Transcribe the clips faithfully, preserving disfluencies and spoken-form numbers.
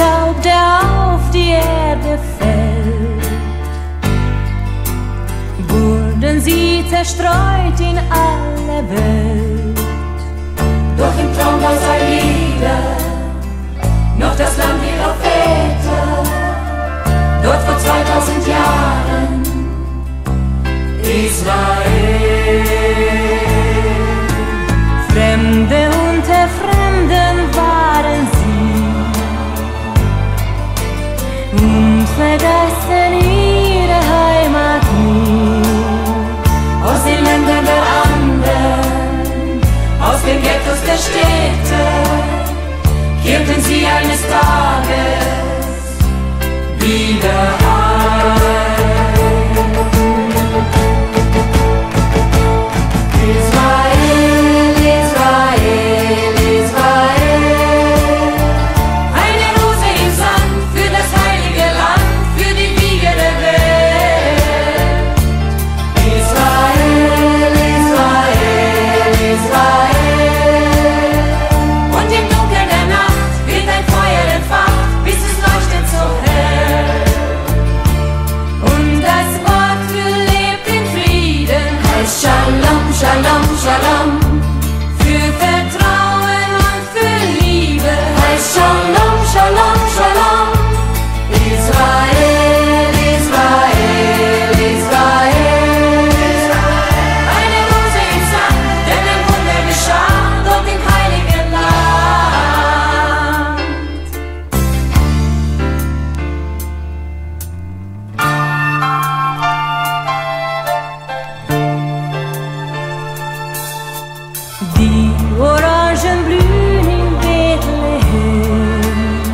Staub, der auf die Erde fällt, wurden sie zerstreut in alle Welt. Doch im Traum war sein Lieder noch das Land ihrer Väter, dort vor zweitausend Jahren, Israel. Fremde unter Fremden waren sie und vergessen ihre Heimat nie. Aus den Ländern der anderen, aus den Ghettos der Städte, kehrten sie eines Tages wieder heim. Israel, Israel, Israel, eine Rose im Sand für das heilige Land, für die Wiege der Welt. Israel, Israel, Israel, und im Dunkeln der Nacht wird ein Feuer entfacht, bis es leuchtet so hell. Und das Wort lebt in Frieden, heißt Shalom, Shalom, Shalom. Für Vertrauen und für Liebe heißt Shalom, Shalom, Shalom. Israel, Israel, Israel, eine Rose im Sand, denn ein Wunder geschah dort im heiligen Land. Die Orangen blühen in Bethlehem,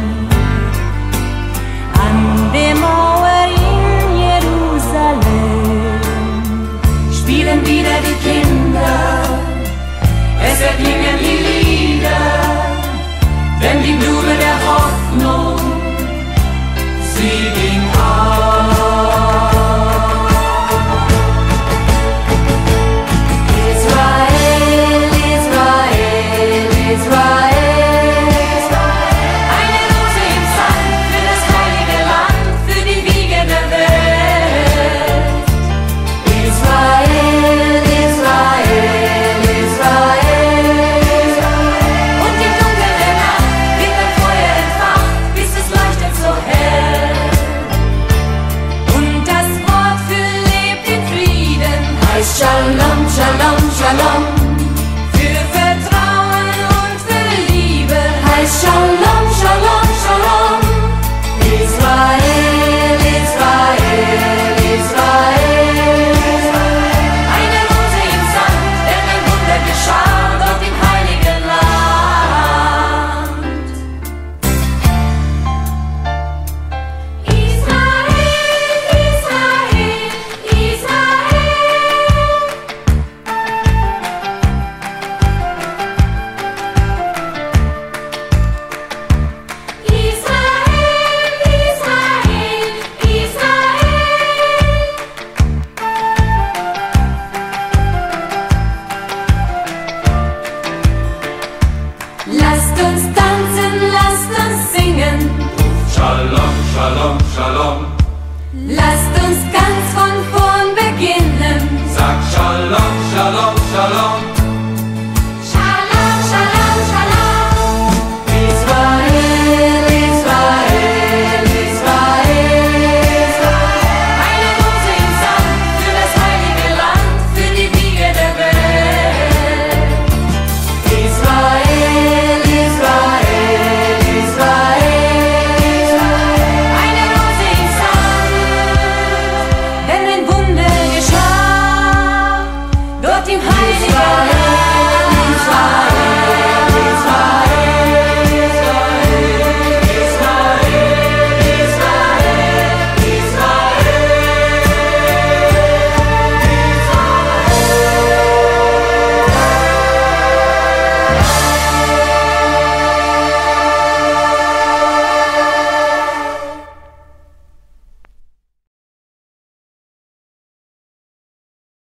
an der Mauer in Jerusalem Spielen wieder die Kinder, es erklingen die Lieder, denn die Blume der Hoffnung, sie ging auf. Israel, Israel, Israel, eine Rose im Sand für das heilige Land, für die Wiege der Welt. Israel, Israel, Israel, und im Dunkeln der Nacht wird ein Feuer entfacht, bis es leuchtet so hell. Und das Wort für lebt in Frieden heißt Shalom, Shalom, Shalom. Für Vertrauen und für Liebe heißt Shalom, Shalom, Shalom. Israel, Israel, Israel, eine Rose im Sand, denn ein Wunder geschah dort im heiligen Land. Israel, Israel, Israel, lasst uns tanzen, lasst uns singen, Shalom, Shalom, Shalom. lasst uns ganz von vorn beginnen. Sag Shalom, Shalom, Shalom.